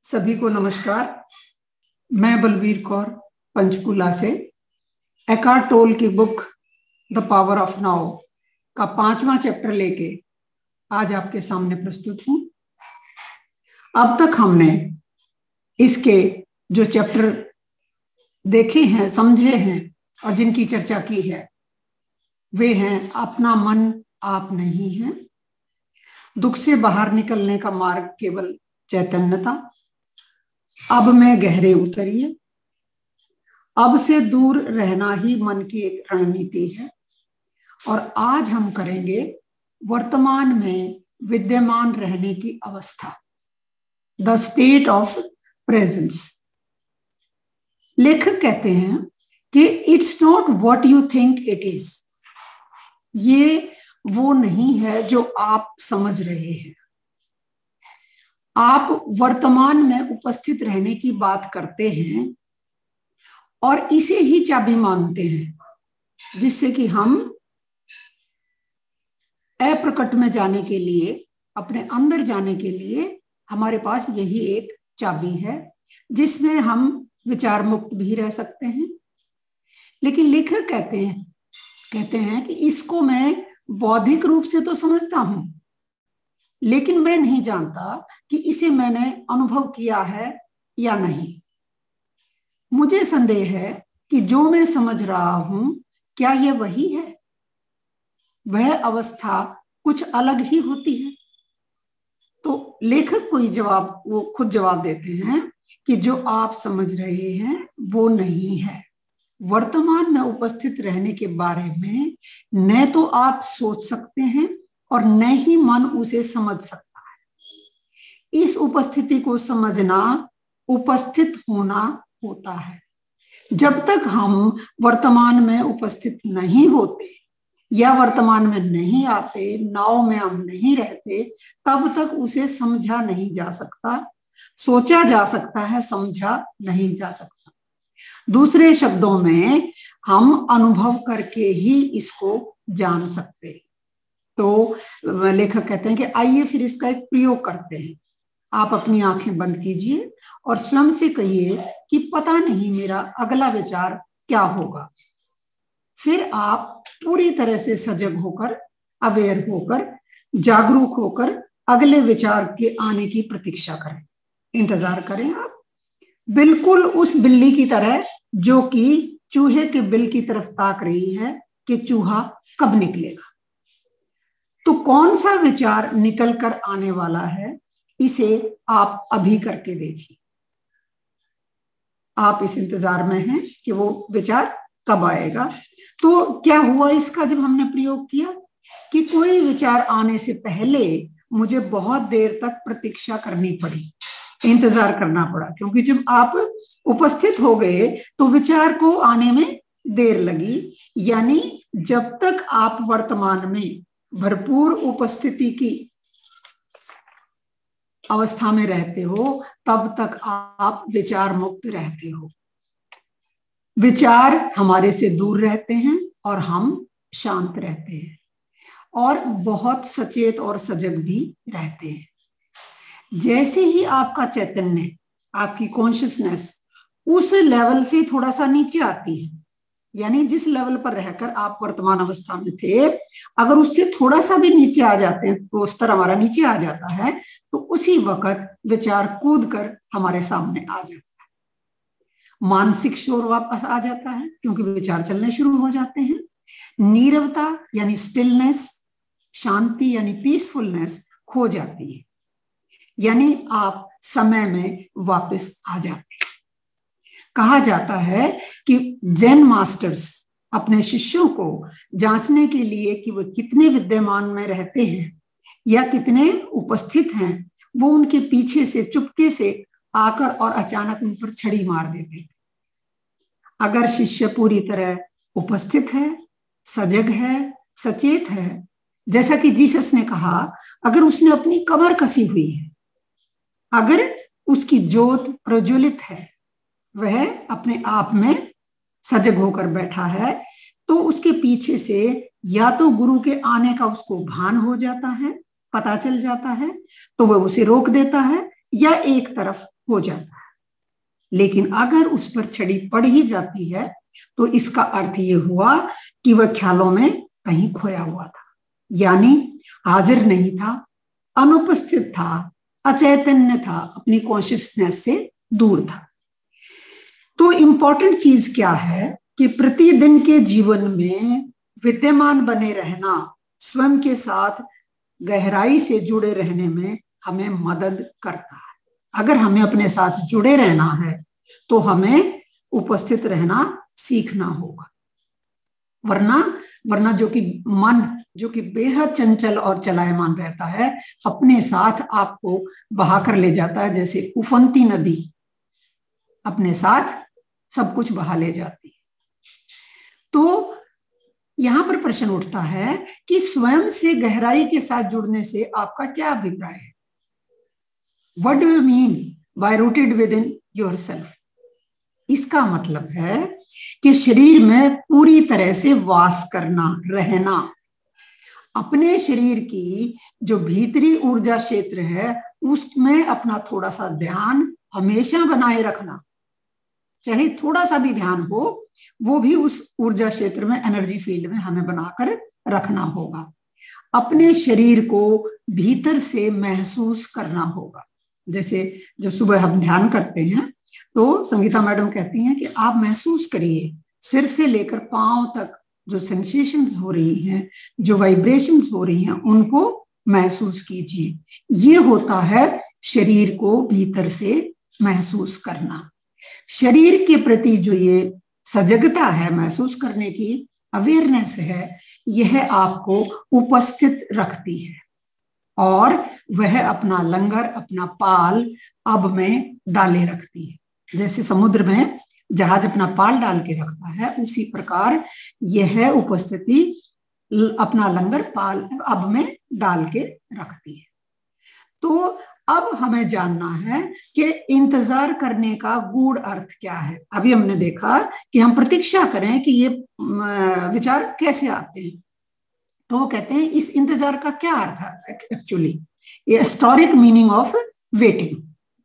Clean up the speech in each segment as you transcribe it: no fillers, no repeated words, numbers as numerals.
सभी को नमस्कार। मैं बलबीर कौर पंचकुला से एकार्ट टोल की book the power of now का 5वां चैप्टर लेके आज आपके सामने प्रस्तुत हूं। अब तक हमने इसके जो चैप्टर देखे हैं, समझे हैं और जिनकी चर्चा की है वे हैं अपना मन आप नहीं है, दुख से बाहर निकलने का मार्ग केवल चैतन्यता, अब में गहरे उतरिए, अब से दूर रहना ही मन की एक रणनीति है। और आज हम करेंगे वर्तमान में विद्यमान रहने की अवस्था, द स्टेट ऑफ प्रेजेंस। लेखक कहते हैं कि it's not what you think it is, ये वो नहीं है जो आप समझ रहे हैं। आप वर्तमान में उपस्थित रहने की बात करते हैं और इसे ही चाबी मानते हैं, जिससे कि हम अप्रकट में जाने के लिए, अपने अंदर जाने के लिए हमारे पास यही एक चाबी है, जिसमें हम विचार मुक्त भी रह सकते हैं। लेकिन लेखक कहते हैं कि इसको मैं बौद्धिक रूप से तो समझता हूं, लेकिन मैं नहीं जानता कि इसे मैंने अनुभव किया है या नहीं। मुझे संदेह है कि जो मैं समझ रहा हूं क्या यह वही है। वह अवस्था कुछ अलग ही होती है। तो लेखक को वो खुद जवाब देते हैं कि जो आप समझ रहे हैं वो नहीं है। वर्तमान में उपस्थित रहने के बारे में न तो आप सोच सकते हैं और न ही मन उसे समझ सकता है। इस उपस्थिति को समझना उपस्थित होना होता है। जब तक हम वर्तमान में उपस्थित नहीं होते या वर्तमान में नहीं आते, नाव में हम नहीं रहते, तब तक उसे समझा नहीं जा सकता। सोचा जा सकता है, समझा नहीं जा सकता। दूसरे शब्दों में हम अनुभव करके ही इसको जान सकते हैं। तो लेखक कहते हैं कि आइए फिर इसका एक प्रयोग करते हैं। आप अपनी आंखें बंद कीजिए और स्वयं से कहिए कि पता नहीं मेरा अगला विचार क्या होगा। फिर आप पूरी तरह से सजग होकर, अवेयर होकर, जागरूक होकर अगले विचार के आने की प्रतीक्षा करें, इंतजार करें। आप बिल्कुल उस बिल्ली की तरह जो कि चूहे के बिल की तरफ ताक रही है कि चूहा कब निकलेगा। तो कौन सा विचार निकल कर आने वाला है, इसे आप अभी करके देखिए। आप इस इंतजार में हैं कि वो विचार कब आएगा। तो क्या हुआ इसका जब हमने प्रयोग किया कि कोई विचार आने से पहले मुझे बहुत देर तक प्रतीक्षा करनी पड़ी, इंतजार करना पड़ा, क्योंकि जब आप उपस्थित हो गए तो विचार को आने में देर लगी। यानी जब तक आप वर्तमान में भरपूर उपस्थिति की अवस्था में रहते हो तब तक आप विचार मुक्त रहते हो। विचार हमारे से दूर रहते हैं और हम शांत रहते हैं और बहुत सचेत और सजग भी रहते हैं। जैसे ही आपका चैतन्य, आपकी कॉन्शियसनेस उस लेवल से थोड़ा सा नीचे आती है, यानी जिस लेवल पर रहकर आप वर्तमान अवस्था में थे, अगर उससे थोड़ा सा भी नीचे आ जाते हैं, तो स्तर हमारा नीचे आ जाता है, तो उसी वक्त विचार कूद कर हमारे सामने आ जाता है। मानसिक शोर वापस आ जाता है क्योंकि विचार चलने शुरू हो जाते हैं। नीरवता यानी स्टिलनेस, शांति यानी पीसफुलनेस खो जाती है, यानी आप समय में वापस आ जाते हैं। कहा जाता है कि जैन मास्टर्स अपने शिष्यों को जांचने के लिए कि वो कितने विद्यमान में रहते हैं या कितने उपस्थित हैं, वो उनके पीछे से चुपके से आकर और अचानक उन पर छड़ी मार देते थे। अगर शिष्य पूरी तरह उपस्थित है, सजग है, सचेत है, जैसा कि जीसस ने कहा, अगर उसने अपनी कमर कसी हुई है, अगर उसकी ज्योत प्रज्वलित है, वह अपने आप में सजग होकर बैठा है, तो उसके पीछे से या तो गुरु के आने का उसको भान हो जाता है, पता चल जाता है, तो वह उसे रोक देता है, या एक तरफ हो जाता है। लेकिन अगर उस पर छड़ी पड़ ही जाती है तो इसका अर्थ ये हुआ कि वह ख्यालों में कहीं खोया हुआ था, यानी हाजिर नहीं था, अनुपस्थित था, अचैतन्य था, अपनी कॉन्शियसनेस से दूर था। तो इंपॉर्टेंट चीज क्या है कि प्रतिदिन के जीवन में विद्यमान बने रहना स्वयं के साथ गहराई से जुड़े रहने में हमें मदद करता है। अगर हमें अपने साथ जुड़े रहना है तो हमें उपस्थित रहना सीखना होगा, वरना जो कि मन जो कि बेहद चंचल और चलायमान रहता है अपने साथ आपको बहा कर ले जाता है, जैसे उफनती नदी अपने साथ सब कुछ बहा ले जाती है। तो यहां पर प्रश्न उठता है कि स्वयं से गहराई के साथ जुड़ने से आपका क्या अभिप्राय है? What do you mean by rooted within yourself? इसका मतलब है कि शरीर में पूरी तरह से वास करना, रहना, अपने शरीर की जो भीतरी ऊर्जा क्षेत्र है उसमें अपना थोड़ा सा ध्यान हमेशा बनाए रखना, चाहे थोड़ा सा भी ध्यान हो, वो भी उस ऊर्जा क्षेत्र में, एनर्जी फील्ड में हमें बनाकर रखना होगा। अपने शरीर को भीतर से महसूस करना होगा। जैसे जब सुबह हम ध्यान करते हैं तो संगीता मैडम कहती हैं कि आप महसूस करिए सिर से लेकर पांव तक जो सेंसेशंस हो रही हैं, जो वाइब्रेशंस हो रही हैं, उनको महसूस कीजिए। ये होता है शरीर को भीतर से महसूस करना। शरीर के प्रति जो ये सजगता है, महसूस करने की अवेयरनेस है, यह आपको उपस्थित रखती है और वह अपना लंगर, अपना पाल अब में डाले रखती है। जैसे समुद्र में जहाज अपना पाल डाल के रखता है, उसी प्रकार यह उपस्थिति अपना लंगर पाल अब में डाल के रखती है। तो अब हमें जानना है कि इंतजार करने का गूढ़ अर्थ क्या है। अभी हमने देखा कि हम प्रतीक्षा करें कि ये विचार कैसे आते हैं, तो वो कहते हैं इस इंतजार का क्या अर्थ है एक्चुअली, ये हिस्टोरिक मीनिंग ऑफ वेटिंग।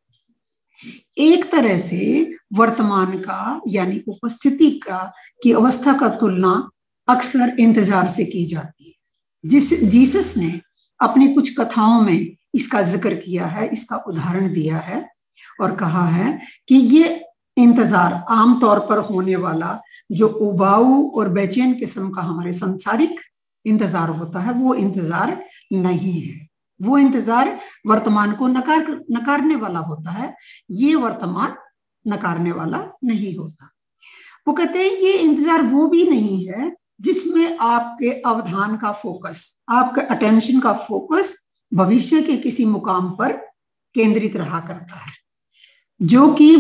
एक तरह से वर्तमान का यानी उपस्थिति का की अवस्था का तुलना अक्सर इंतजार से की जाती है। जीसस ने अपनी कुछ कथाओं में इसका जिक्र किया है, इसका उदाहरण दिया है और कहा है कि ये इंतजार आमतौर पर होने वाला जो उबाऊ और बेचैन किस्म का हमारे सांसारिक इंतजार होता है, वो इंतजार नहीं है। वो इंतजार वर्तमान को नकारने वाला होता है, ये वर्तमान नकारने वाला नहीं होता। वो कहते हैं ये इंतजार वो भी नहीं है जिसमें आपके अवधान का फोकस, आपके अटेंशन का फोकस भविष्य के किसी मुकाम पर केंद्रित रहा करता है, जो कि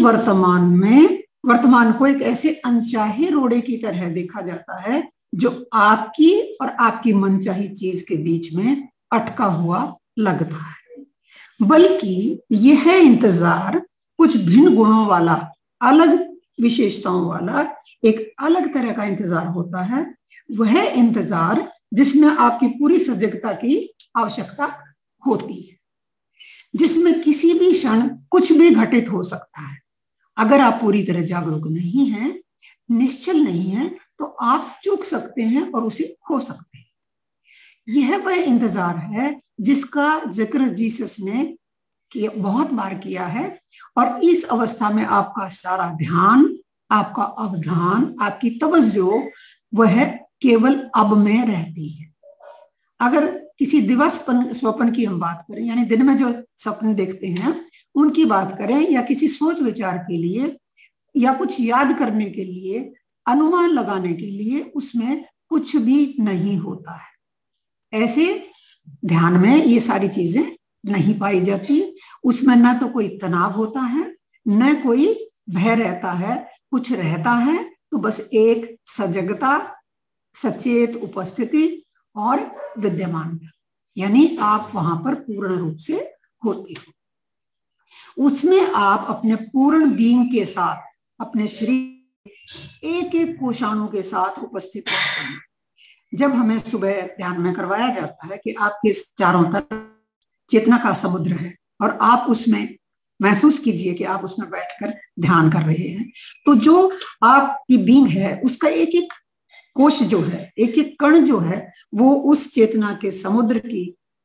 वर्तमान को एक ऐसे अनचाहे रोड़े की तरह देखा जाता है जो आपकी और आपकी मनचाही चीज के बीच में अटका हुआ लगता है। बल्कि यह इंतजार कुछ भिन्न गुणों वाला, अलग विशेषताओं वाला एक अलग तरह का इंतजार होता है। वह इंतजार जिसमें आपकी पूरी सजगता की आवश्यकता होती है, जिसमें किसी भी क्षण कुछ भी घटित हो सकता है। अगर आप पूरी तरह जागरूक नहीं हैं, निश्चल नहीं हैं, तो आप चूक सकते हैं और उसे खो सकते हैं। यह वह इंतजार है जिसका जिक्र जीसस ने बहुत बार किया है और इस अवस्था में आपका सारा ध्यान, आपका अवधान, आपकी तवज्जो वह केवल अब में रहती है। अगर किसी दिवस स्वप्न की हम बात करें, यानी दिन में जो सपने देखते हैं उनकी बात करें, या किसी सोच विचार के लिए या कुछ याद करने के लिए, अनुमान लगाने के लिए, उसमें कुछ भी नहीं होता है। ऐसे ध्यान में ये सारी चीजें नहीं पाई जाती। उसमें न तो कोई तनाव होता है, न कोई भय रहता है। कुछ रहता है तो बस एक सजगता, सचेत उपस्थिति और विद्यमानता, यानी आप वहां पर पूर्ण रूप से होते हो। उसमें आप अपने पूर्ण बीइंग के साथ, अपने शरीर एक एक कोशाणु के साथ उपस्थित रहते हैं। जब हमें सुबह ध्यान में करवाया जाता है कि आपके चारों तरफ चेतना का समुद्र है और आप उसमें महसूस कीजिए कि आप उसमें बैठकर ध्यान कर रहे हैं। तो जो आपकी बीइंग है उसका एक एक कोश जो है, एक एक कण जो है, वो उस चेतना के समुद्र की,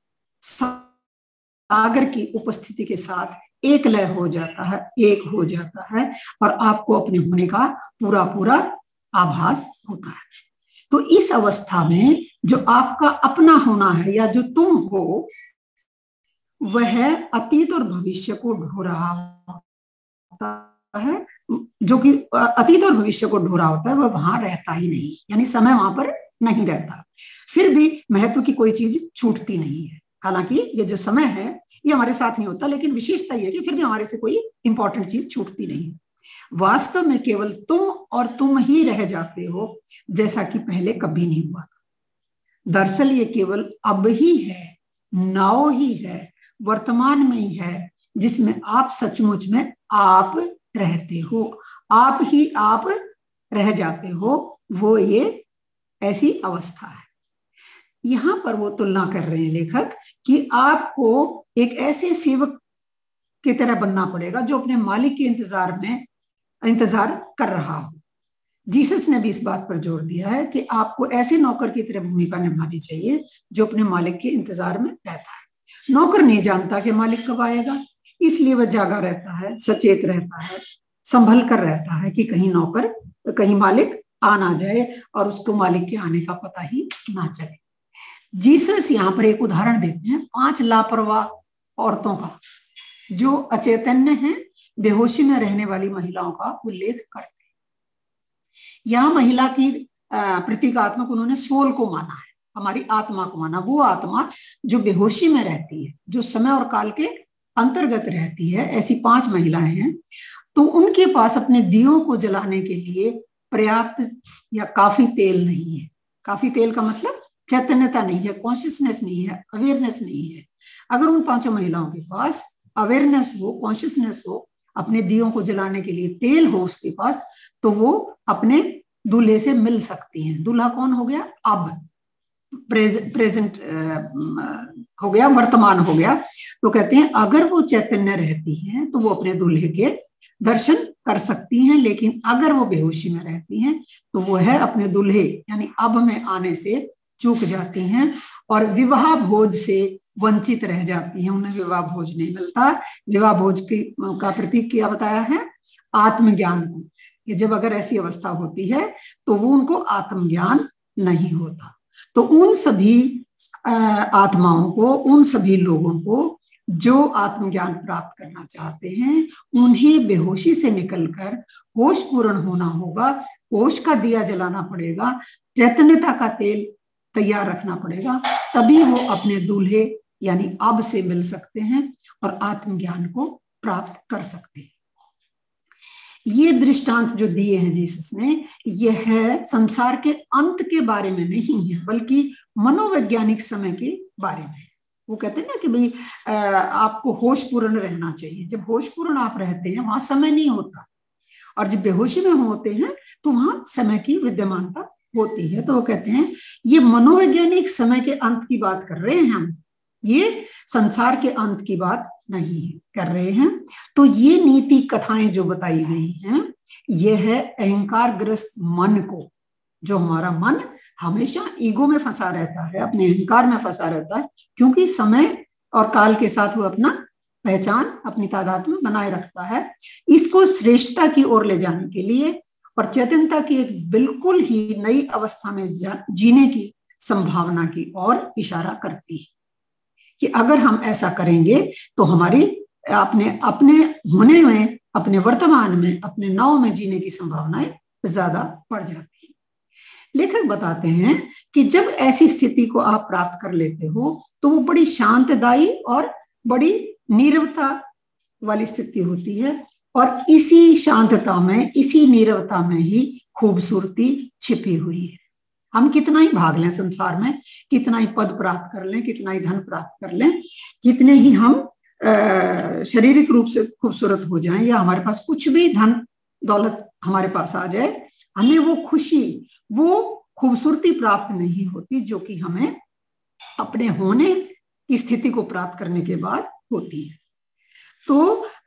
सागर की उपस्थिति के साथ एक लय हो जाता है, एक हो जाता है, और आपको अपने होने का पूरा पूरा आभास होता है। तो इस अवस्था में जो आपका अपना होना है या जो तुम हो, वह अतीत और भविष्य को ढो रहा होता है। जो कि अतीत और भविष्य को ढो रहा होता है, वह वहां रहता ही नहीं, यानी समय वहां पर नहीं रहता। फिर भी महत्व की कोई चीज छूटती नहीं है। हालांकि ये जो समय है ये हमारे साथ नहीं होता, लेकिन विशेषता यह है कि फिर भी हमारे से कोई इंपॉर्टेंट चीज छूटती नहीं है। वास्तव में केवल तुम और तुम ही रह जाते हो, जैसा कि पहले कभी नहीं हुआ। दरअसल ये केवल अब ही है, नाउ ही है, वर्तमान में ही है, जिसमें आप सचमुच में आप रहते हो, आप ही आप रह जाते हो। वो ये ऐसी अवस्था है। यहां पर वो तुलना कर रहे हैं लेखक कि आपको एक ऐसे सेवक की तरह बनना पड़ेगा जो अपने मालिक के इंतजार कर रहा हो। जीसस ने भी इस बात पर जोर दिया है कि आपको ऐसे नौकर की तरह भूमिका निभानी चाहिए जो अपने मालिक के इंतजार में रहता है। नौकर नहीं जानता कि मालिक कब आएगा, इसलिए वह जागा रहता है, सचेत रहता है, संभल कर रहता है कि कहीं मालिक आ ना जाए और उसको मालिक के आने का पता ही ना चले। जीसस यहाँ पर एक उदाहरण देते हैं 5 लापरवाह औरतों का, जो अचैतन्य हैं, बेहोशी में रहने वाली महिलाओं का उल्लेख करते हैं। यहाँ महिला की प्रतीकात्मक उन्होंने सोल को माना है, हमारी आत्मा को माना। वो आत्मा जो बेहोशी में रहती है, जो समय और काल के अंतर्गत रहती है, ऐसी 5 महिलाएं हैं। तो उनके पास अपने दियों को जलाने के लिए पर्याप्त या काफी तेल नहीं है। काफी तेल का मतलब चैतन्यता नहीं है, कॉन्शियसनेस नहीं है, अवेयरनेस नहीं है। अगर उन 5 महिलाओं के पास अवेयरनेस हो, कॉन्शियसनेस हो, अपने दियों को जलाने के लिए तेल हो उसके पास, तो वो अपने दूल्हे से मिल सकती हैं। दूल्हा कौन हो गया? अब प्रेजेंट हो गया, वर्तमान हो गया। तो कहते हैं अगर वो चैतन्य रहती हैं तो वो अपने दूल्हे के दर्शन कर सकती हैं, लेकिन अगर वो बेहोशी में रहती हैं तो वो है अपने दूल्हे यानी अब में आने से चूक जाती हैं और विवाह भोज से वंचित रह जाती हैं। उन्हें विवाह भोज नहीं मिलता। विवाह भोज का प्रतीक क्या बताया है? आत्मज्ञान को, कि जब अगर ऐसी अवस्था होती है तो वो उनको आत्मज्ञान नहीं होता। तो उन सभी आत्माओं को, उन सभी लोगों को जो आत्मज्ञान प्राप्त करना चाहते हैं, उन्हें बेहोशी से निकलकर होश पूर्ण होना होगा, होश का दिया जलाना पड़ेगा, चैतन्यता का तेल तैयार रखना पड़ेगा, तभी वो अपने दूल्हे यानी अब से मिल सकते हैं और आत्मज्ञान को प्राप्त कर सकते हैं। ये दृष्टांत जो दिए हैं जीसस ने, यह है संसार के अंत के बारे में नहीं है, बल्कि मनोवैज्ञानिक समय के बारे में। वो कहते हैं ना कि भाई आपको होश पूर्ण रहना चाहिए। जब होश पूर्ण आप रहते हैं वहां समय नहीं होता, और जब बेहोशी में होते हैं तो वहां समय की विद्यमानता होती है। तो वो कहते हैं ये मनोवैज्ञानिक समय के अंत की बात कर रहे हैं हम, ये संसार के अंत की बात नहीं कर रहे हैं। तो ये नीति कथाएं जो बताई गई हैं, ये है अहंकार ग्रस्त मन को, जो हमारा मन हमेशा ईगो में फंसा रहता है, अपने अहंकार में फंसा रहता है, क्योंकि समय और काल के साथ वो अपना पहचान, अपनी तादात्म्य बनाए रखता है। इसको श्रेष्ठता की ओर ले जाने के लिए और चेतनता की एक बिल्कुल ही नई अवस्था में जीने की संभावना की ओर इशारा करती है कि अगर हम ऐसा करेंगे तो हमारी अपने होने में, अपने वर्तमान में, अपने नाव में जीने की संभावनाएं ज्यादा बढ़ जाती है। लेखक बताते हैं कि जब ऐसी स्थिति को आप प्राप्त कर लेते हो तो वो बड़ी शांतदायी और बड़ी नीरवता वाली स्थिति होती है, और इसी शांतता में, इसी नीरवता में ही खूबसूरती छिपी हुई है। हम कितना ही भाग लें संसार में, कितना ही पद प्राप्त कर लें, कितना ही धन प्राप्त कर लें, कितने ही हम शारीरिक रूप से खूबसूरत हो जाएं, या हमारे पास कुछ भी धन दौलत हमारे पास आ जाए, हमें वो खुशी, वो खूबसूरती प्राप्त नहीं होती जो कि हमें अपने होने की स्थिति को प्राप्त करने के बाद होती है। तो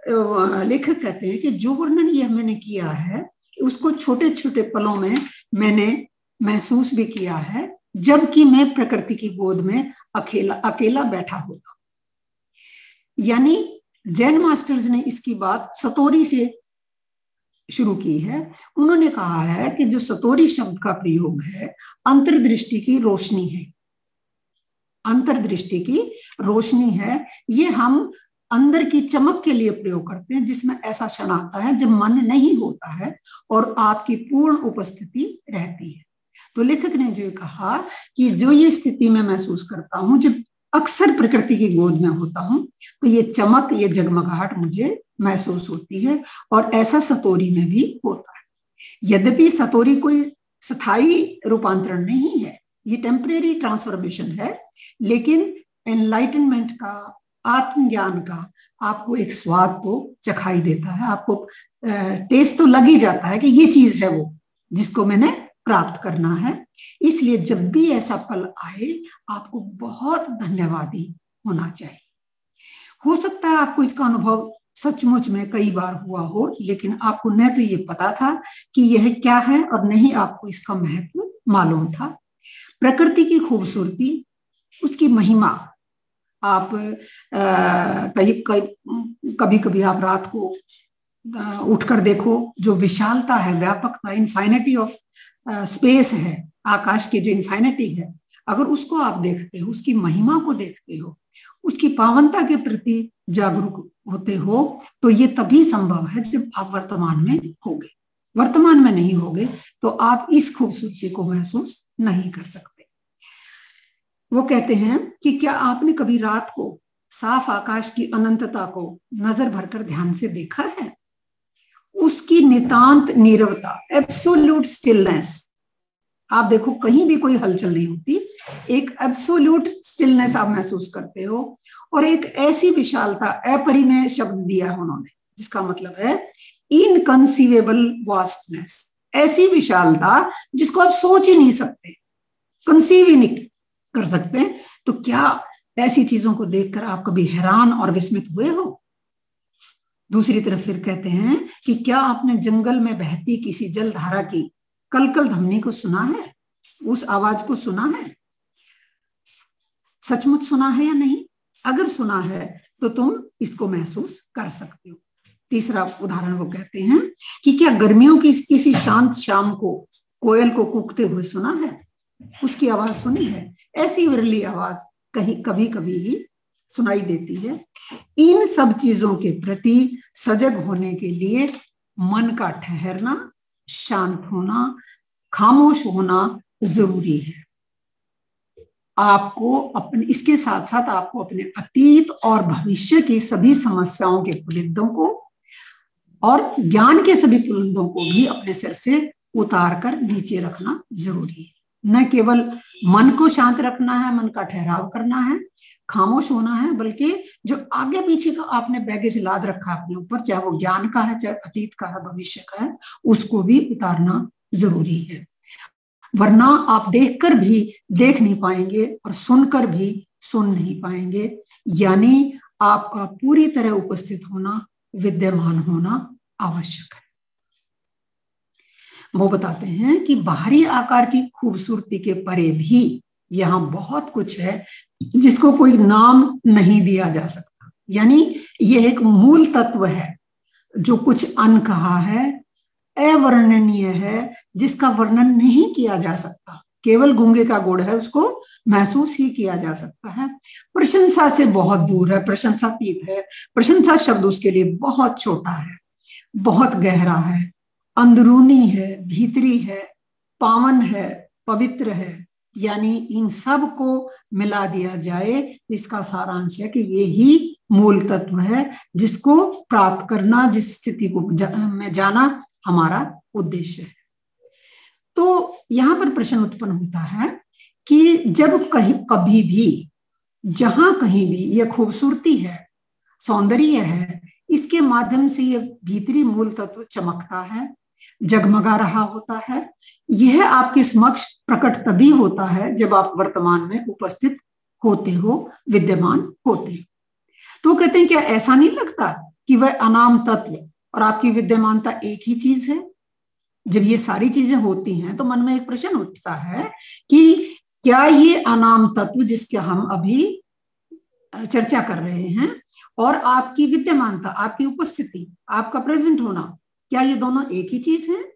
लेखक कहते हैं कि जो वर्णन ये मैंने किया है उसको छोटे छोटे पलों में मैंने महसूस भी किया है, जबकि मैं प्रकृति की गोद में अकेला अकेला बैठा होता। यानी जैन मास्टर्स ने इसकी बात सतोरी से शुरू की है। उन्होंने कहा है कि जो सतोरी शब्द का प्रयोग है अंतर्दृष्टि की रोशनी है, अंतर्दृष्टि की रोशनी है। ये हम अंदर की चमक के लिए प्रयोग करते हैं, जिसमें ऐसा क्षण आता है जब मन नहीं होता है और आपकी पूर्ण उपस्थिति रहती है। तो लेखक ने जो कहा कि जो ये स्थिति मैं महसूस करता हूं, जब अक्सर प्रकृति की गोद में होता हूं, तो ये चमक, ये जगमगाहट मुझे महसूस होती है, और ऐसा सतोरी में भी होता है। यद्यपि सतोरी कोई स्थायी रूपांतरण नहीं है, ये टेम्परेरी ट्रांसफॉर्मेशन है, लेकिन एनलाइटनमेंट का, आत्मज्ञान का आपको एक स्वाद तो चखाई देता है, आपको टेस्ट तो लग ही जाता है कि ये चीज है वो जिसको मैंने प्राप्त करना है। इसलिए जब भी ऐसा पल आए आपको बहुत धन्यवादी होना चाहिए। हो सकता है आपको इसका अनुभव सचमुच में कई बार हुआ हो, लेकिन आपको न तो ये पता था कि यह क्या है और नहीं आपको इसका महत्व मालूम था। प्रकृति की खूबसूरती, उसकी महिमा आप कभी कभी आप रात को उठकर देखो, जो विशालता है, व्यापकता, इनफाइनिटी ऑफ स्पेस है, आकाश की जो इनफाइनिटी है, अगर उसको आप देखते हो, उसकी महिमा को देखते हो, उसकी पावनता के प्रति जागरूक होते हो, तो ये तभी संभव है जब आप वर्तमान में होगे। वर्तमान में नहीं होगे तो आप इस खूबसूरती को महसूस नहीं कर सकते। वो कहते हैं कि क्या आपने कभी रात को साफ आकाश की अनंतता को नजर भरकर ध्यान से देखा है? उसकी नितांत नीरवता, एब्सोल्यूट स्टिलनेस, आप देखो कहीं भी कोई हलचल नहीं होती, एक एब्सोल्यूट स्टिलनेस आप महसूस करते हो, और एक ऐसी विशालता, अपरिमेय शब्द दिया है उन्होंने, जिसका मतलब है इनकंसीवेबल वास्टनेस, ऐसी विशालता जिसको आप सोच ही नहीं सकते, कंसीव ही नहीं कर सकते। तो क्या ऐसी चीजों को देखकर आप कभी हैरान और विस्मित हुए हो? दूसरी तरफ फिर कहते हैं कि क्या आपने जंगल में बहती किसी जलधारा की कलकल ध्वनि को सुना है? उस आवाज को सुना है? सचमुच सुना है या नहीं? अगर सुना है तो तुम इसको महसूस कर सकते हो। तीसरा उदाहरण वो कहते हैं कि क्या गर्मियों की किसी शांत शाम को कोयल को कूकते हुए सुना है? उसकी आवाज सुनी है? ऐसी विरली आवाज कभी कभी ही सुनाई देती है। इन सब चीजों के प्रति सजग होने के लिए मन का ठहरना, शांत होना, खामोश होना जरूरी है। आपको अपने, इसके साथ साथ आपको अपने अतीत और भविष्य की सभी समस्याओं के पुलिंदों को और ज्ञान के सभी पुलिंदों को भी अपने सिर से उतार कर नीचे रखना जरूरी है। न केवल मन को शांत रखना है, मन का ठहराव करना है, खामोश होना है, बल्कि जो आगे पीछे का आपने बैगेज लाद रखा है अपने ऊपर, चाहे वो ज्ञान का है, चाहे अतीत का है, भविष्य का है, उसको भी उतारना जरूरी है। वरना आप देखकर भी देख नहीं पाएंगे और सुनकर भी सुन नहीं पाएंगे। यानी आपका पूरी तरह उपस्थित होना, विद्यमान होना आवश्यक है। वो बताते हैं कि बाहरी आकार की खूबसूरती के परे भी यहाँ बहुत कुछ है जिसको कोई नाम नहीं दिया जा सकता। यानी ये एक मूल तत्व है जो कुछ अनकहा है, अवर्णनीय है, जिसका वर्णन नहीं किया जा सकता। केवल गूंगे का गुड़ है, उसको महसूस ही किया जा सकता है। प्रशंसा से बहुत दूर है, प्रशंसातीत है। प्रशंसा शब्द उसके लिए बहुत छोटा है, बहुत गहरा है, अंदरूनी है, भीतरी है, पावन है, पवित्र है। यानी इन सब को मिला दिया जाए, इसका सारांश है कि ये ही मूल तत्व है जिसको प्राप्त करना, जिस स्थिति को में जाना हमारा उद्देश्य है। तो यहाँ पर प्रश्न उत्पन्न होता है कि जब कभी भी, जहां कहीं भी यह खूबसूरती है, सौंदर्य है, इसके माध्यम से यह भीतरी मूल तत्व चमकता है, जगमगा रहा होता है, यह आपके समक्ष प्रकट तभी होता है जब आप वर्तमान में उपस्थित होते हो, विद्यमान होते हो। तो कहते हैं क्या ऐसा नहीं लगता कि वह अनाम तत्व और आपकी विद्यमानता एक ही चीज है। जब ये सारी चीजें होती हैं तो मन में एक प्रश्न उठता है कि क्या ये अनाम तत्व जिसके हम अभी चर्चा कर रहे हैं और आपकी विद्यमानता, आपकी उपस्थिति, आपका प्रेजेंट होना, क्या ये दोनों एक ही चीज है?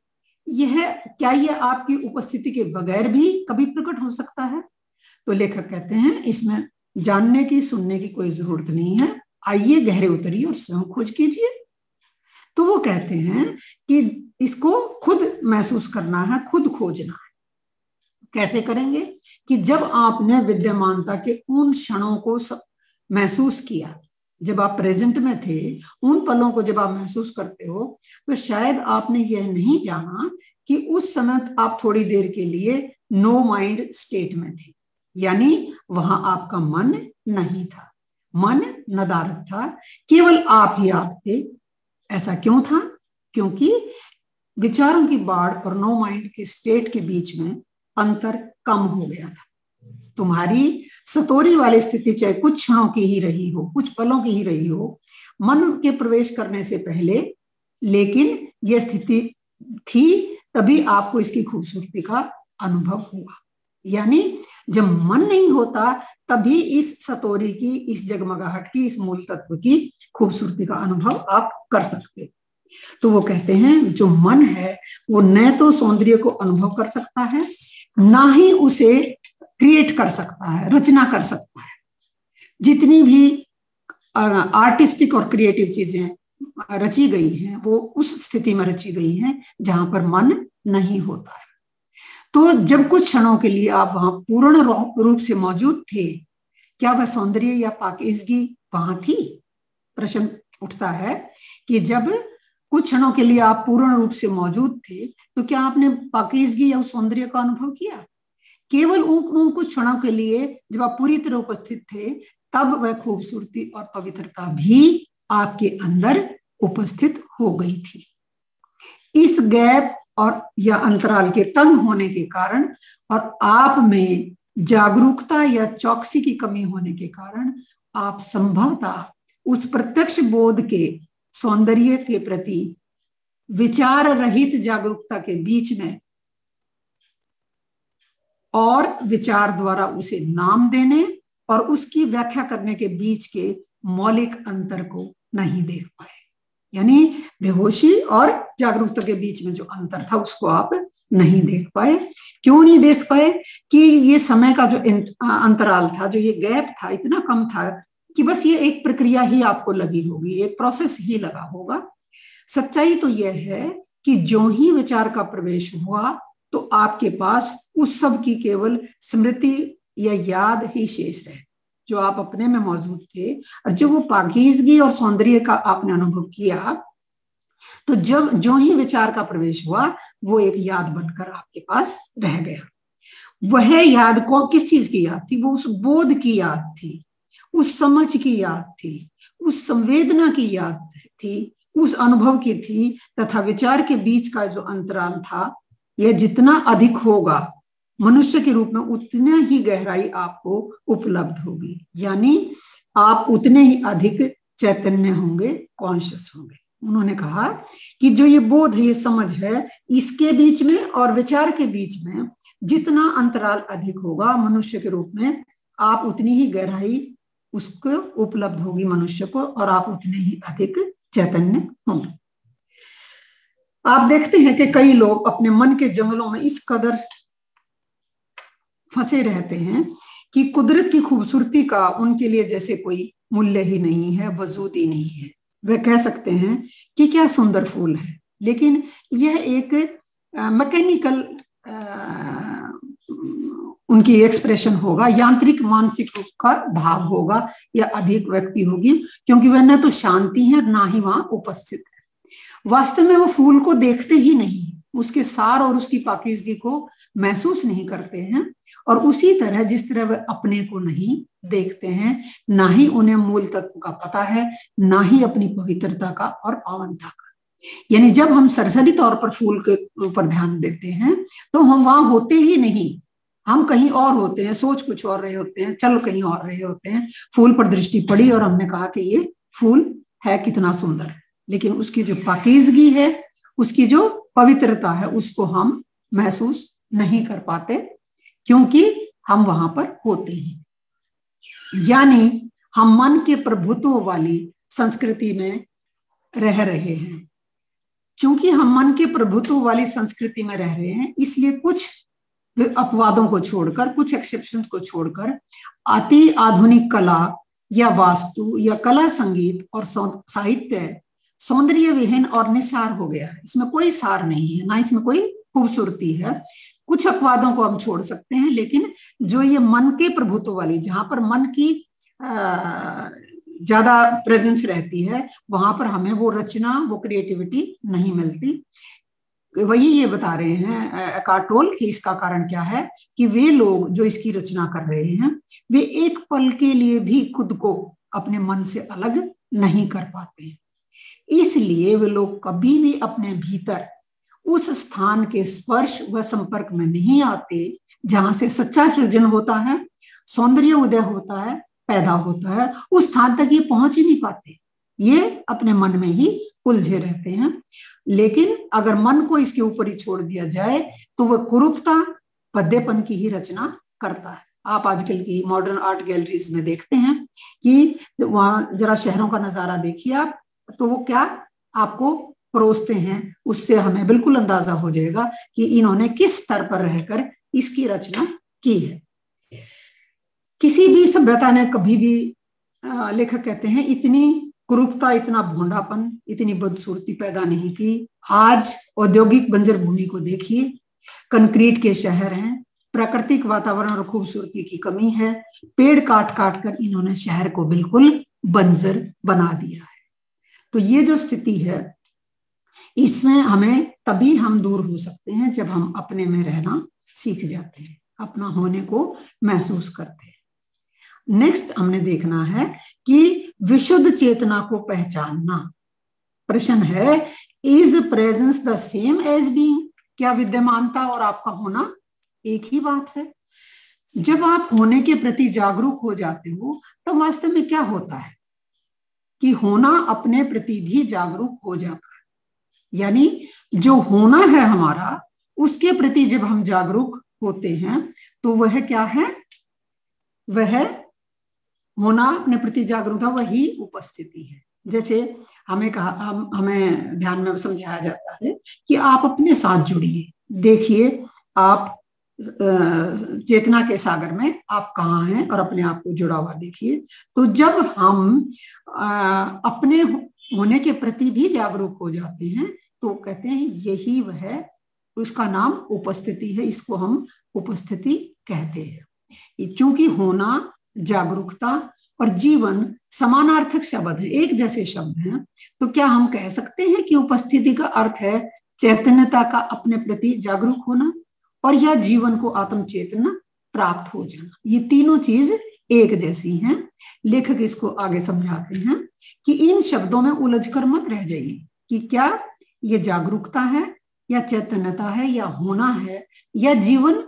क्या ये आपकी उपस्थिति के बगैर भी कभी प्रकट हो सकता है? तो लेखक कहते हैं इसमें जानने की, सुनने की कोई जरूरत नहीं है, आइए गहरे उतरिए और स्वयं खोज कीजिए। तो वो कहते हैं कि इसको खुद महसूस करना है, खुद खोजना है। कैसे करेंगे? कि जब आपने विद्यमानता के उन क्षणों को महसूस किया, जब आप प्रेजेंट में थे, उन पलों को जब आप महसूस करते हो, तो शायद आपने यह नहीं जाना कि उस समय आप थोड़ी देर के लिए नो माइंड स्टेट में थे, यानी वहां आपका मन नहीं था, मन नदारद था, केवल आप ही आप थे। ऐसा क्यों था? क्योंकि विचारों की बाढ़ और नो माइंड के स्टेट के बीच में अंतर कम हो गया था। तुम्हारी सतोरी वाली स्थिति चाहे कुछ क्षणों की ही रही हो, कुछ पलों की ही रही हो, मन के प्रवेश करने से पहले, लेकिन यह स्थिति थी, तभी आपको इसकी खूबसूरती का अनुभव हुआ। यानी जब मन नहीं होता तभी इस सतोरी की, इस जगमगाहट की, इस मूल तत्व की खूबसूरती का अनुभव आप कर सकते। तो वो कहते हैं जो मन है वो न तो सौंदर्य को अनुभव कर सकता है, ना ही उसे क्रिएट कर सकता है, रचना कर सकता है। जितनी भी आर्टिस्टिक और क्रिएटिव चीजें रची गई हैं वो उस स्थिति में रची गई हैं जहां पर मन नहीं होता है। तो जब कुछ क्षणों के लिए आप वहां पूर्ण रूप से मौजूद थे, क्या वह सौंदर्य या पाकीज़गी वहां थी? प्रश्न उठता है कि जब कुछ क्षणों के लिए आप पूर्ण रूप से मौजूद थे तो क्या आपने पाकीज़गी या सौंदर्य का अनुभव किया? केवल उन कुछ क्षणों के लिए जब आप पूरी तरह उपस्थित थे, तब वह खूबसूरती और पवित्रता भी आपके अंदर उपस्थित हो गई थी। इस गैप और या अंतराल के तंग होने के कारण और आप में जागरूकता या चौकसी की कमी होने के कारण आप संभवतः उस प्रत्यक्ष बोध के सौंदर्य के प्रति विचार रहित जागरूकता के बीच में और विचार द्वारा उसे नाम देने और उसकी व्याख्या करने के बीच के मौलिक अंतर को नहीं देख पाए। यानी बेहोशी और जागरूकता के बीच में जो अंतर था उसको आप नहीं देख पाए। क्यों नहीं देख पाए? कि ये समय का जो अंतराल था, जो ये गैप था, इतना कम था कि बस ये एक प्रक्रिया ही आपको लगी होगी, एक प्रोसेस ही लगा होगा। सच्चाई तो यह है कि जो ही विचार का प्रवेश हुआ तो आपके पास उस सब की केवल स्मृति या याद ही शेष रहे, जो आप अपने में मौजूद थे। और जो वो पाकीज़गी और सौंदर्य का आपने अनुभव किया, तो जब जो ही विचार का प्रवेश हुआ वो एक याद बनकर आपके पास रह गया। वह याद को किस चीज की याद थी? वो उस बोध की याद थी, उस समझ की याद थी, उस संवेदना की याद थी, उस अनुभव की थी। तथा विचार के बीच का जो अंतराल था, यह जितना अधिक होगा मनुष्य के रूप में उतनी ही गहराई आपको उपलब्ध होगी। यानी आप उतने ही अधिक चैतन्य होंगे, कॉन्शियस होंगे। उन्होंने कहा कि जो ये बोध है, ये समझ है, इसके बीच में और विचार के बीच में जितना अंतराल अधिक होगा मनुष्य के रूप में, आप उतनी ही गहराई उसको उपलब्ध होगी मनुष्य को, और आप उतने ही अधिक चैतन्य होंगे। आप देखते हैं कि कई लोग अपने मन के जंगलों में इस कदर फंसे रहते हैं कि कुदरत की खूबसूरती का उनके लिए जैसे कोई मूल्य ही नहीं है, वजूद ही नहीं है। वे कह सकते हैं कि क्या सुंदर फूल है, लेकिन यह एक मैकेनिकल उनकी एक्सप्रेशन होगा, यांत्रिक मानसिक का भाव होगा या अधिक व्यक्ति होगी, क्योंकि वह न तो शांति है ना ही वहां उपस्थित है। वास्तव में वो फूल को देखते ही नहीं, उसके सार और उसकी पाकीज़गी को महसूस नहीं करते हैं। और उसी तरह जिस तरह वे अपने को नहीं देखते हैं, ना ही उन्हें मूल तत्व का पता है, ना ही अपनी पवित्रता का और पावनता का। यानी जब हम सरसरी तौर पर फूल के ऊपर ध्यान देते हैं तो हम वहां होते ही नहीं, हम कहीं और होते हैं, सोच कुछ और रहे होते हैं, चल कहीं और रहे होते हैं। फूल पर दृष्टि पड़ी और हमने कहा कि ये फूल है कितना सुंदर, लेकिन उसकी जो पाकीज़गी है, उसकी जो पवित्रता है, उसको हम महसूस नहीं कर पाते, क्योंकि हम वहां पर होते हैं। यानी हम मन के प्रभुत्व वाली संस्कृति में रह रहे हैं। चूंकि हम मन के प्रभुत्व वाली संस्कृति में रह रहे हैं, इसलिए कुछ अपवादों को छोड़कर, कुछ एक्सेप्शन को छोड़कर अति आधुनिक कला या वास्तु या कला, संगीत और साहित्य सौंदर्य विहीन और निसार हो गया है। इसमें कोई सार नहीं है, ना इसमें कोई खूबसूरती है। कुछ अपवादों को हम छोड़ सकते हैं, लेकिन जो ये मन के प्रभुत्व वाली, जहां पर मन की ज्यादा प्रेजेंस रहती है, वहां पर हमें वो रचना, वो क्रिएटिविटी नहीं मिलती। वही ये बता रहे हैं एकार्ट टोल कि इसका कारण क्या है, कि वे लोग जो इसकी रचना कर रहे हैं, वे एक पल के लिए भी खुद को अपने मन से अलग नहीं कर पाते, इसलिए वे लोग कभी भी अपने भीतर उस स्थान के स्पर्श व संपर्क में नहीं आते जहां से सच्चा सृजन होता है, सौंदर्य उदय होता है, पैदा होता है। उस स्थान तक ये पहुंच ही नहीं पाते, ये अपने मन में ही उलझे रहते हैं। लेकिन अगर मन को इसके ऊपर ही छोड़ दिया जाए तो वह कुरूपता, पद्यपन की ही रचना करता है। आप आजकल की मॉडर्न आर्ट गैलरीज में देखते हैं कि वहां जरा शहरों का नजारा देखिए आप, तो वो क्या आपको परोसते हैं, उससे हमें बिल्कुल अंदाजा हो जाएगा कि इन्होंने किस स्तर पर रहकर इसकी रचना की है। किसी भी सभ्यता ने कभी भी, लेखक कहते हैं, इतनी कुरूपता, इतना भोंडापन, इतनी बदसूरती पैदा नहीं की। आज औद्योगिक बंजर भूमि को देखिए, कंक्रीट के शहर हैं, प्राकृतिक वातावरण और खूबसूरती की कमी है, पेड़ काट काट कर इन्होंने शहर को बिल्कुल बंजर बना दिया है। तो ये जो स्थिति है, इसमें हमें तभी हम दूर हो सकते हैं जब हम अपने में रहना सीख जाते हैं, अपना होने को महसूस करते हैं। नेक्स्ट हमने देखना है कि विशुद्ध चेतना को पहचानना। प्रश्न है, is presence the same as being? क्या विद्यमानता और आपका होना एक ही बात है? जब आप होने के प्रति जागरूक हो जाते हो, तो वास्तव में क्या होता है कि होना अपने प्रति भी जागरूक हो जाता है। यानी जो होना है हमारा, उसके प्रति जब हम जागरूक होते हैं तो वह क्या है? वह होना, अपने प्रति जागरूकता, वही उपस्थिति है। जैसे हमें हमें ध्यान में समझाया जाता है कि आप अपने साथ जुड़िए, देखिए आप चेतना के सागर में आप कहाँ हैं और अपने आप को जुड़ा हुआ देखिए। तो जब हम अपने होने के प्रति भी जागरूक हो जाते हैं तो कहते हैं यही वह, उसका नाम उपस्थिति है, इसको हम उपस्थिति कहते हैं। क्योंकि होना, जागरूकता और जीवन समानार्थक शब्द है, एक जैसे शब्द हैं, तो क्या हम कह सकते हैं कि उपस्थिति का अर्थ है चैतन्यता का अपने प्रति जागरूक होना, और यह जीवन को आत्म चेतना प्राप्त हो जाना? ये तीनों चीज एक जैसी हैं। लेखक इसको आगे समझाते हैं कि इन शब्दों में उलझकर मत रह जाइए कि क्या ये जागरूकता है या चैतन्यता है या होना है या जीवन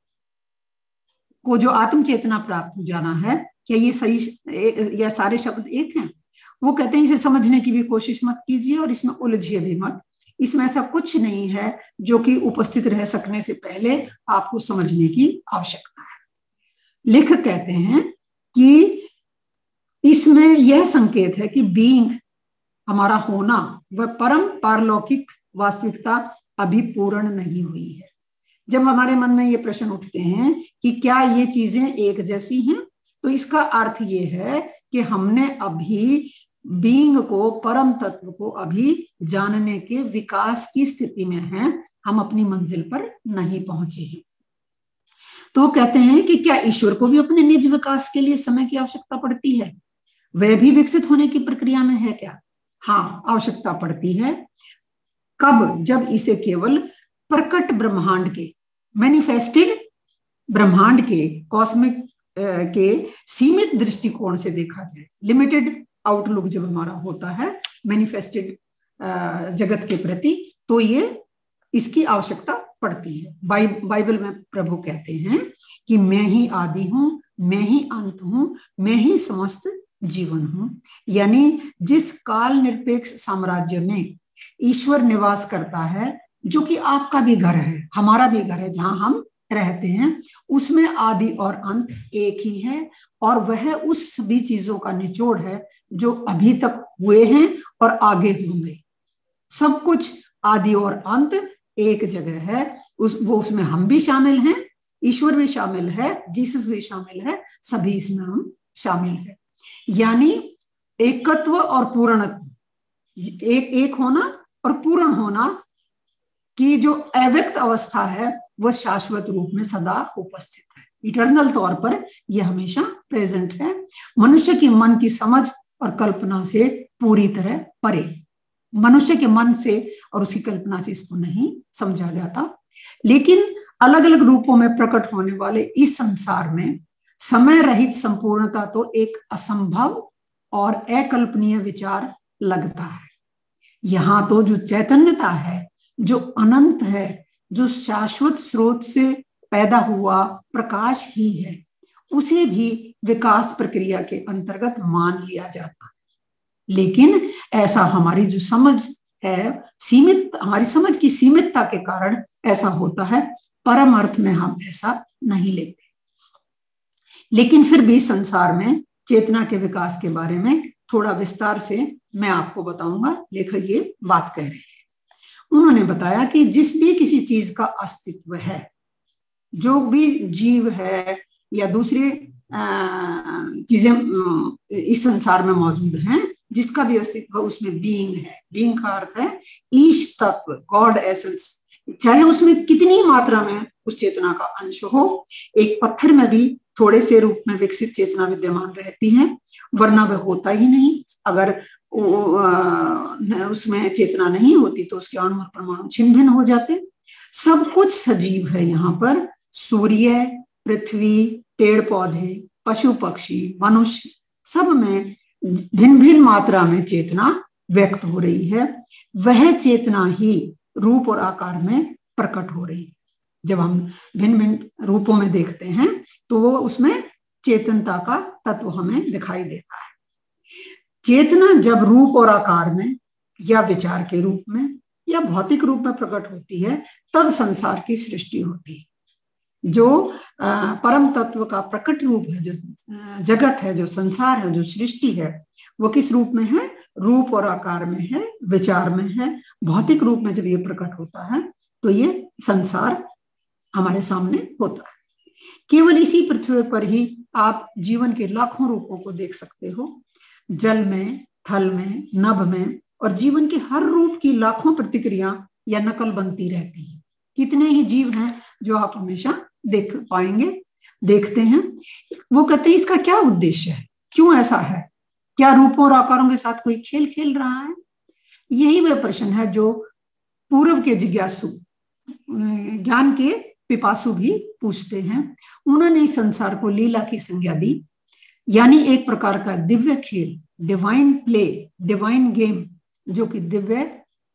को जो आत्म चेतना प्राप्त हो जाना है, क्या ये सही या सारे शब्द एक हैं? वो कहते हैं इसे समझने की भी कोशिश मत कीजिए और इसमें उलझिए भी मत। इसमें ऐसा कुछ नहीं है जो कि उपस्थित रह सकने से पहले आपको समझने की आवश्यकता है। लेखक कहते हैं कि इसमें यह संकेत है कि बीइंग, हमारा होना, वह परम पारलौकिक वास्तविकता अभी पूर्ण नहीं हुई है। जब हमारे मन में ये प्रश्न उठते हैं कि क्या ये चीजें एक जैसी हैं, तो इसका अर्थ ये है कि हमने अभी बीइंग को, परम तत्व को अभी जानने के विकास की स्थिति में हैं, हम अपनी मंजिल पर नहीं पहुंचे हैं। तो कहते हैं कि क्या ईश्वर को भी अपने निज विकास के लिए समय की आवश्यकता पड़ती है? वह भी विकसित होने की प्रक्रिया में है क्या? हाँ, आवश्यकता पड़ती है। कब? जब इसे केवल प्रकट ब्रह्मांड के, मैनिफेस्टेड ब्रह्मांड के, कॉस्मिक के सीमित दृष्टिकोण से देखा जाए। लिमिटेड आउटलुक जब हमारा होता है मैनिफेस्टेड जगत के प्रति, तो ये इसकी आवश्यकता पड़ती है। बाइबल में प्रभु कहते हैं कि मैं ही आदि हूं, मैं ही अंत हूं, मैं ही समस्त जीवन हूं। यानी जिस काल निरपेक्ष साम्राज्य में ईश्वर निवास करता है, जो कि आपका भी घर है, हमारा भी घर है, जहां हम रहते हैं, उसमें आदि और अंत एक ही है। और वह उस सभी चीजों का निचोड़ है जो अभी तक हुए हैं और आगे होंगे। सब कुछ आदि और अंत एक जगह है। उसमें हम भी शामिल हैं, ईश्वर भी शामिल है, जीसस भी शामिल है, सभी इसमें हम शामिल है। यानी एकत्व और पूर्णत्व, एक होना और पूर्ण होना की जो अव्यक्त अवस्था है वह शाश्वत रूप में सदा उपस्थित है। इटर्नल तौर पर यह हमेशा प्रेजेंट है। मनुष्य की मन की समझ और कल्पना से पूरी तरह परे। मनुष्य के मन से और उसकी कल्पना से इसको नहीं समझा जाता। लेकिन अलग अलग रूपों में प्रकट होने वाले इस संसार में समय रहित संपूर्णता तो एक असंभव और अकल्पनीय विचार लगता है। यहां तो जो चैतन्यता है, जो अनंत है, जो शाश्वत स्रोत से पैदा हुआ प्रकाश ही है, उसे भी विकास प्रक्रिया के अंतर्गत मान लिया जाता है। लेकिन ऐसा हमारी जो समझ है, सीमित, हमारी समझ की सीमितता के कारण ऐसा होता है। परम अर्थ में हम ऐसा नहीं लेते। लेकिन फिर भी संसार में चेतना के विकास के बारे में थोड़ा विस्तार से मैं आपको बताऊंगा। लेखक ये बात कह रहे हैं। उन्होंने बताया कि जिस भी किसी चीज का अस्तित्व है, जो भी जीव है या दूसरी चीजें इस संसार में मौजूद हैं, जिसका भी अस्तित्व उसमें बीइंग है। बीइंग का अर्थ है ईश तत्व, गॉड एसेंस। चाहे उसमें कितनी मात्रा में उस चेतना का अंश हो, एक पत्थर में भी थोड़े से रूप में विकसित चेतना विद्यमान रहती है, वरना वह होता ही नहीं। अगर उसमें चेतना नहीं होती तो उसके अणु और परमाणु छिन्न भिन्न हो जाते। सब कुछ सजीव है यहाँ पर। सूर्य, पृथ्वी, पेड़ पौधे, पशु पक्षी, मनुष्य, सब में भिन्न भिन्न मात्रा में चेतना व्यक्त हो रही है। वह चेतना ही रूप और आकार में प्रकट हो रही है। जब हम भिन्न भिन्न रूपों में देखते हैं तो वो उसमें चेतनता का तत्व हमें दिखाई देता है। चेतना जब रूप और आकार में या विचार के रूप में या भौतिक रूप में प्रकट होती है, तब संसार की सृष्टि होती है। जो परम तत्व का प्रकट रूप है, जो जगत है, जो संसार है, जो सृष्टि है, वो किस रूप में है? रूप और आकार में है, विचार में है। भौतिक रूप में जब ये प्रकट होता है तो ये संसार हमारे सामने होता है। केवल इसी पृथ्वी पर ही आप जीवन के लाखों रूपों को देख सकते हो। जल में, थल में, नभ में, और जीवन के हर रूप की लाखों प्रतिक्रिया या नकल बनती रहती है। कितने ही जीव हैं जो आप हमेशा देख पाएंगे, देखते हैं। वो कहते हैं इसका क्या उद्देश्य है, क्यों ऐसा है, क्या रूपों और आकारों के साथ कोई खेल खेल रहा है? यही वह प्रश्न है जो पूर्व के जिज्ञासु, ज्ञान के पिपासु भी पूछते हैं। उन्होंने इस संसार को लीला की संज्ञा दी, यानी एक प्रकार का दिव्य खेल, डिवाइन प्ले, डिवाइन गेम, जो कि दिव्य,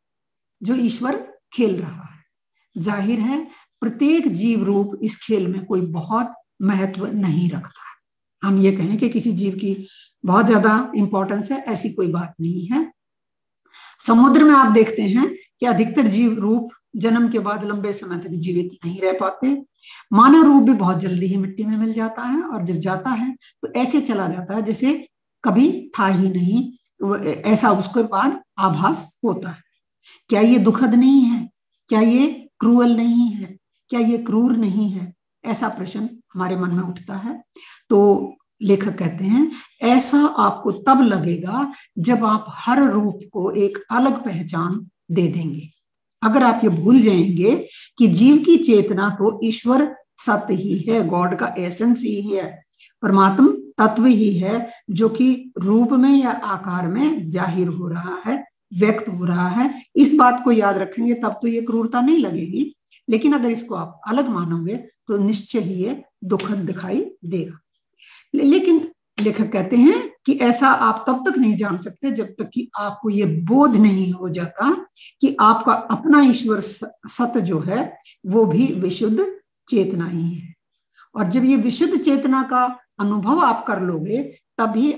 जो ईश्वर खेल रहा है। जाहिर है प्रत्येक जीव रूप इस खेल में कोई बहुत महत्व नहीं रखता है। हम ये कहें कि किसी जीव की बहुत ज्यादा इंपॉर्टेंस है, ऐसी कोई बात नहीं है। समुद्र में आप देखते हैं कि अधिकतर जीव रूप जन्म के बाद लंबे समय तक जीवित नहीं रह पाते। मानव रूप भी बहुत जल्दी ही मिट्टी में मिल जाता है, और जब जाता है तो ऐसे चला जाता है जैसे कभी था ही नहीं, ऐसा उसके बाद आभास होता है। क्या ये दुखद नहीं है? क्या ये क्रूअल नहीं है? क्या ये क्रूर नहीं है? ऐसा प्रश्न हमारे मन में उठता है। तो लेखक कहते हैं ऐसा आपको तब लगेगा जब आप हर रूप को एक अलग पहचान दे देंगे। अगर आप ये भूल जाएंगे कि जीव की चेतना तो ईश्वर सत्य ही है, गॉड का एसेंस ही है, परमात्म तत्व ही है, जो कि रूप में या आकार में जाहिर हो रहा है, व्यक्त हो रहा है। इस बात को याद रखेंगे तब तो ये क्रूरता नहीं लगेगी। लेकिन अगर इसको आप अलग मानोगे तो निश्चय ही ये दुखद दिखाई देगा। लेकिन लेखक कहते हैं कि ऐसा आप तब तक नहीं जान सकते जब तक कि आपको ये बोध नहीं हो जाता कि आपका अपना ईश्वर सत्य जो है वो भी विशुद्ध चेतना ही है। और जब ये विशुद्ध चेतना का अनुभव आप कर लोगे तभी आप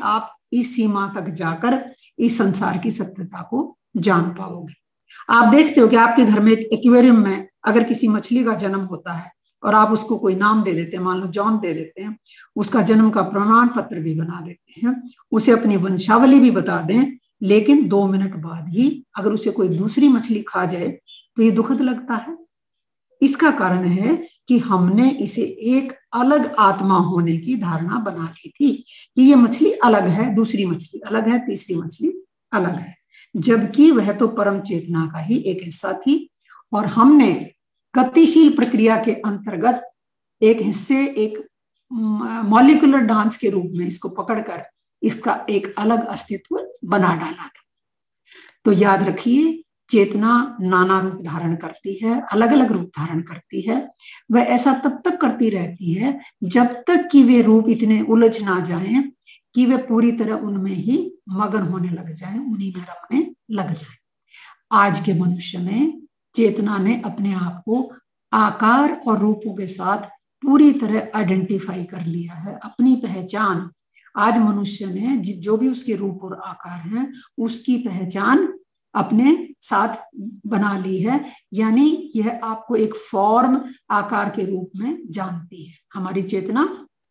इस सीमा तक जाकर इस संसार की सत्यता को जान पाओगे। आप देखते हो कि आपके घर में एक एक्वेरियम में अगर किसी मछली का जन्म होता है और आप उसको कोई नाम दे देते हैं, मान लो जॉन दे देते हैं, उसका जन्म का प्रमाण पत्र भी बना देते हैं, उसे अपनी वंशावली भी बता दें, लेकिन 2 मिनट बाद ही अगर उसे कोई दूसरी मछली खा जाए तो ये दुखद लगता है। इसका कारण है कि हमने इसे एक अलग आत्मा होने की धारणा बना ली थी कि ये मछली अलग है, दूसरी मछली अलग है, तीसरी मछली अलग है, जबकि वह तो परम चेतना का ही एक हिस्सा थी। और हमने गतिशील प्रक्रिया के अंतर्गत एक हिस्से, एक मॉलिक्यूलर डांस के रूप में इसको पकड़कर इसका एक अलग अस्तित्व बना डाला था। तो याद रखिए, चेतना नाना रूप धारण करती है, अलग अलग रूप धारण करती है। वह ऐसा तब तक करती रहती है जब तक कि वे रूप इतने उलझ ना जाएं कि वे पूरी तरह उनमें ही मगन होने लग जाएं, उन्हीं में रमने लग जाएं। आज के मनुष्य में चेतना ने अपने आप को आकार और रूपों के साथ पूरी तरह आइडेंटिफाई कर लिया है, अपनी पहचान। आज मनुष्य ने जो भी उसके रूप और आकार हैं उसकी पहचान अपने साथ बना ली है, यानी यह आपको एक फॉर्म, आकार के रूप में जानती है। हमारी चेतना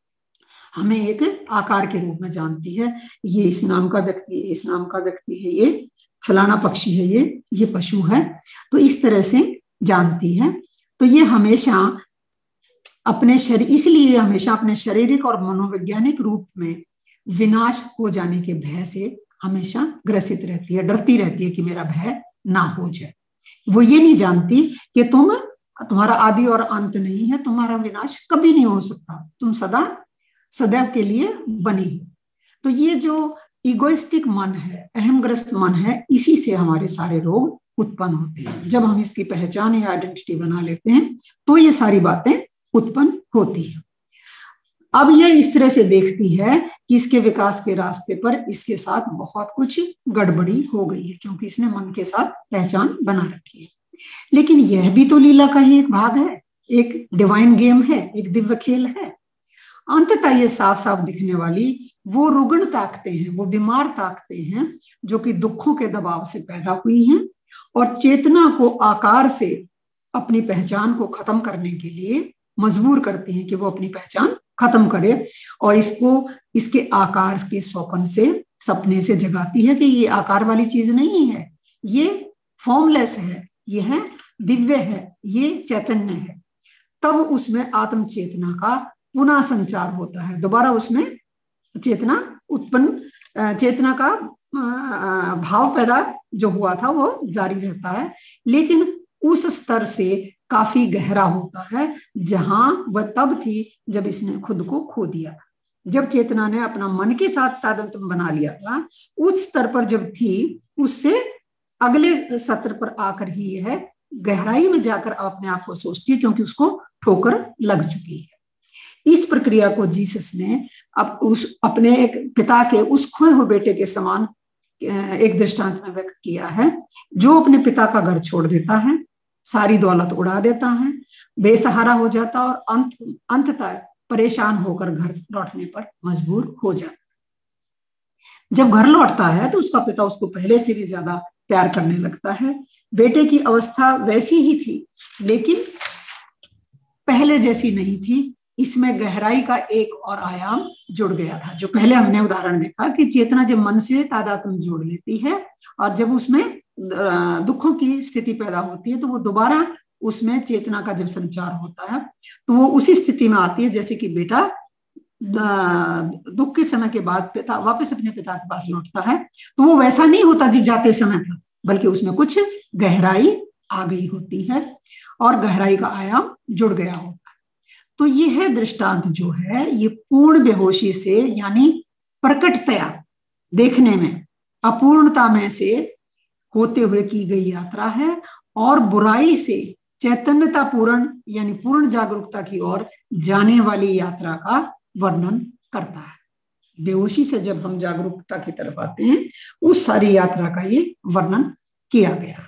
हमें एक आकार के रूप में जानती है, ये इस नाम का व्यक्ति है, इस नाम का व्यक्ति है, ये फलाना पक्षी है, ये पशु है, तो इस तरह से जानती है। तो ये हमेशा अपने शरीर, इसलिए हमेशा अपने शारीरिक और मनोवैज्ञानिक रूप में विनाश हो जाने के भय से हमेशा ग्रसित रहती है, डरती रहती है कि मेरा भय ना हो जाए। वो ये नहीं जानती कि तुम्हारा आदि और अंत नहीं है, तुम्हारा विनाश कभी नहीं हो सकता, तुम सदैव के लिए बनी हो। तो ये जो इगोइस्टिक मन है, अहमग्रस्त मन है, इसी से हमारे सारे रोग उत्पन्न होते हैं। जब हम इसकी पहचान या आइडेंटिटी बना लेते हैं तो ये सारी बातें उत्पन्न होती है। अब यह इस तरह से देखती है कि इसके विकास के रास्ते पर इसके साथ बहुत कुछ गड़बड़ी हो गई है, क्योंकि इसने मन के साथ पहचान बना रखी है। लेकिन यह भी तो लीला का ही एक भाग है, एक डिवाइन गेम है, एक दिव्य खेल है। अंततः ये साफ साफ दिखने वाली वो रुग्ण ताकतें हैं, वो बीमार ताकतें हैं जो कि दुखों के दबाव से पैदा हुई हैं और चेतना को आकार से अपनी पहचान को खत्म करने के लिए मजबूर करती हैं कि वो अपनी पहचान खत्म करे और इसको इसके आकार के स्वप्न से, सपने से जगाती है कि ये आकार वाली चीज नहीं है, ये फॉर्मलेस है, ये है दिव्य है, ये चैतन्य है। तब उसमें आत्म चेतना का पुनः संचार होता है, दोबारा उसमें चेतना उत्पन्न, चेतना का भाव पैदा जो हुआ था वो जारी रहता है, लेकिन उस स्तर से काफी गहरा होता है जहां वह तब थी जब इसने खुद को खो दिया था। जब चेतना ने अपना मन के साथ तादात्म्य बना लिया था, उस स्तर पर जब थी, उससे अगले सत्र पर आकर ही यह गहराई में जाकर अपने आप को सोचती है, क्योंकि उसको ठोकर लग चुकी है। इस प्रक्रिया को जीसस ने अब अपने एक पिता के उस खोए हुए बेटे के समान एक दृष्टांत में व्यक्त किया है, जो अपने पिता का घर छोड़ देता है, सारी दौलत उड़ा देता है, बेसहारा हो जाता और अंततः परेशान होकर घर लौटने पर मजबूर हो जाता। जब घर लौटता है तो उसका पिता उसको पहले से भी ज्यादा प्यार करने लगता है। बेटे की अवस्था वैसी ही थी, लेकिन पहले जैसी नहीं थी। इसमें गहराई का एक और आयाम जुड़ गया था, जो पहले हमने उदाहरण देखा कि चेतना जब मन से तादात्म्य जोड़ लेती है और जब उसमें दुखों की स्थिति पैदा होती है तो वो दोबारा उसमें चेतना का जब संचार होता है तो वो उसी स्थिति में आती है जैसे कि बेटा दुख के समय के बाद पिता वापस अपने पिता के पास लौटता है, तो वो वैसा नहीं होता जब जाते समय था, बल्कि उसमें कुछ गहराई आ गई होती है और गहराई का आयाम जुड़ गया होता है। तो यह दृष्टांत जो है ये पूर्ण बेहोशी से, यानी प्रकटतया देखने में अपूर्णता में से होते हुए की गई यात्रा है और बुराई से चैतन्यता पूर्ण यानी पूर्ण जागरूकता की ओर जाने वाली यात्रा का वर्णन करता है। बेहोशी से जब हम जागरूकता की तरफ आते हैं, उस सारी यात्रा का ये वर्णन किया गया।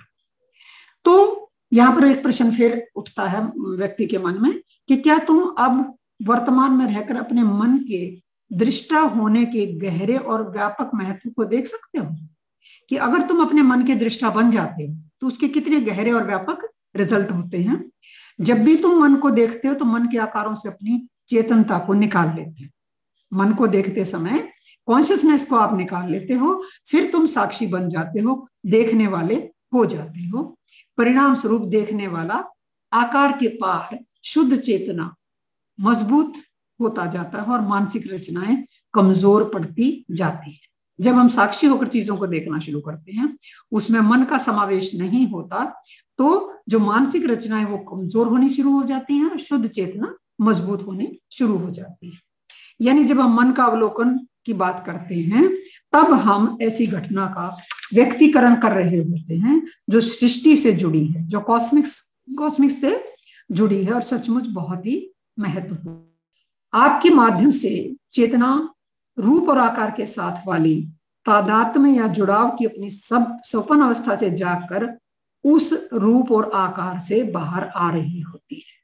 तो यहाँ पर एक प्रश्न फिर उठता है व्यक्ति के मन में कि क्या तुम अब वर्तमान में रहकर अपने मन के दृष्टा होने के गहरे और व्यापक महत्व को देख सकते हो कि अगर तुम अपने मन के दृष्टा बन जाते हो तो उसके कितने गहरे और व्यापक रिजल्ट होते हैं। जब भी तुम मन को देखते हो तो मन के आकारों से अपनी चेतनता को निकाल लेते हो। मन को देखते समय कॉन्शियसनेस को आप निकाल लेते हो, फिर तुम साक्षी बन जाते हो, देखने वाले हो जाते हो। परिणाम स्वरूप देखने वाला आकार के पार शुद्ध चेतना मजबूत होता जाता है और मानसिक रचनाएं कमजोर पड़ती जाती है। जब हम साक्षी होकर चीजों को देखना शुरू करते हैं, उसमें मन का समावेश नहीं होता, तो जो मानसिक रचनाएं वो कमजोर होनी शुरू हो जाती हैं, शुद्ध चेतना मजबूत होनी शुरू हो जाती है। यानी जब हम मन का अवलोकन की बात करते हैं तब हम ऐसी घटना का व्यक्तिकरण कर रहे होते हैं जो सृष्टि से जुड़ी है, जो कॉस्मिक से जुड़ी है और सचमुच बहुत ही महत्वपूर्ण। आपके माध्यम से चेतना रूप और आकार के साथ वाली तादात्म्य या जुड़ाव की अपनी सब स्वप्न अवस्था से जाकर उस रूप और आकार से बाहर आ रही होती है।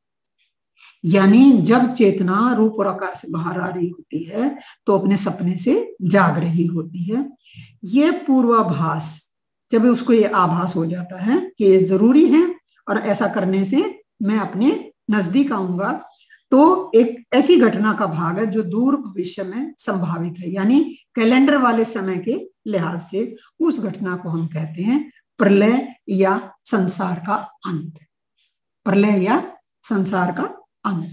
यानी जब चेतना रूप और आकार से बाहर आ रही होती है तो अपने सपने से जाग रही होती है। ये पूर्वाभास, जब उसको ये आभास हो जाता है कि ये जरूरी है और ऐसा करने से मैं अपने नजदीक आऊंगा, तो एक ऐसी घटना का भाग है जो दूर भविष्य में संभावित है। यानी कैलेंडर वाले समय के लिहाज से उस घटना को हम कहते हैं प्रलय या संसार का अंत। प्रलय या संसार का अंत।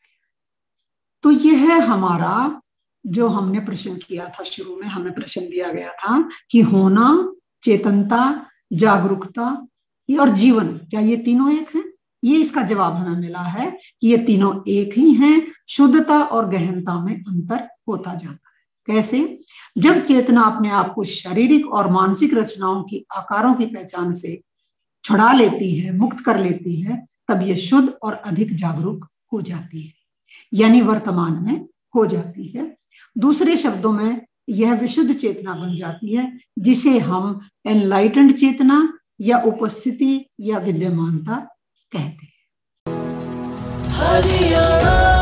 तो यह है हमारा जो हमने प्रश्न किया था, शुरू में हमें प्रश्न दिया गया था कि होना, चेतनता, जागरूकता और जीवन, क्या ये तीनों एक हैं? ये इसका जवाब हमें मिला है कि ये तीनों एक ही हैं। शुद्धता और गहनता में अंतर होता जाता है। कैसे? जब चेतना अपने आप को शारीरिक और मानसिक रचनाओं की आकारों की पहचान से छुड़ा लेती है, मुक्त कर लेती है, तब ये शुद्ध और अधिक जागरूक हो जाती है, यानी वर्तमान में हो जाती है। दूसरे शब्दों में यह विशुद्ध चेतना बन जाती है, जिसे हम एनलाइटेंड चेतना या उपस्थिति या विद्यमानता कहते हैं।